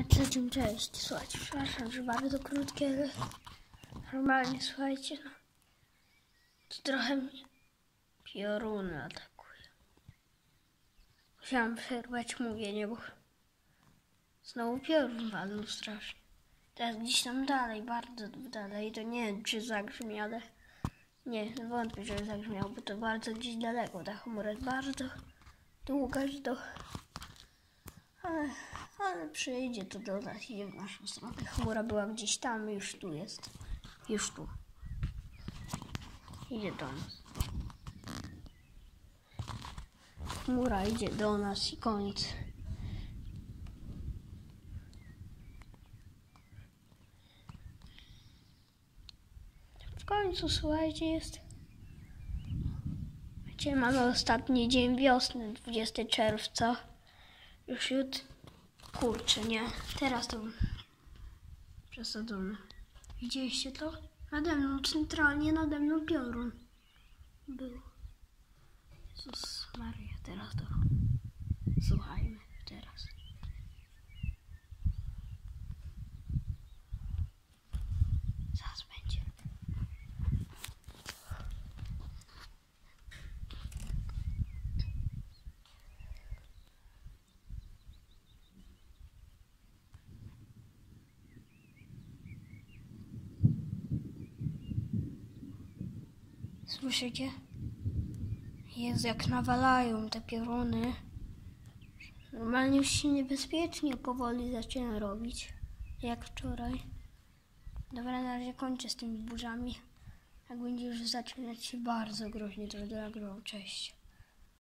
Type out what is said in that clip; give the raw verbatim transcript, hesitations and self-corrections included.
Trzecim cześć. Słuchajcie, przepraszam, że bardzo krótkie, ale normalnie, słuchajcie, no. To trochę mnie pioruny atakują. Musiałam przerwać mówienie, bo znowu piorun walnął strasznie. Teraz gdzieś tam dalej, bardzo dalej, to nie wiem, czy zagrzmi, ale nie, wątpię, że zagrzmiał, bo to bardzo gdzieś daleko. Ta chmura jest bardzo długa, że to... Ale, ale przyjdzie to do nas, idzie w naszą stronę. Chmura była gdzieś tam, już tu jest. Już tu. Idzie do nas. Chmura idzie do nas i koniec. W końcu, słuchajcie, jest... Dzisiaj mamy ostatni dzień wiosny, dwudziestego czerwca. Już jutro... Kurczę, nie. Teraz to przesadzone. Widzieliście to? Nade mną, centralnie nade mną piorun był. Jezus Maria, teraz to... Słuchajmy, teraz. Zaraz będzie. Słyszycie? Jezu, jak nawalają te pioruny. Normalnie już się niebezpiecznie powoli zaczyna robić. Jak wczoraj. Dobra, na razie kończę z tymi burzami. Jak będzie już zaczynać się bardzo groźnie, to będę nagrał. Cześć.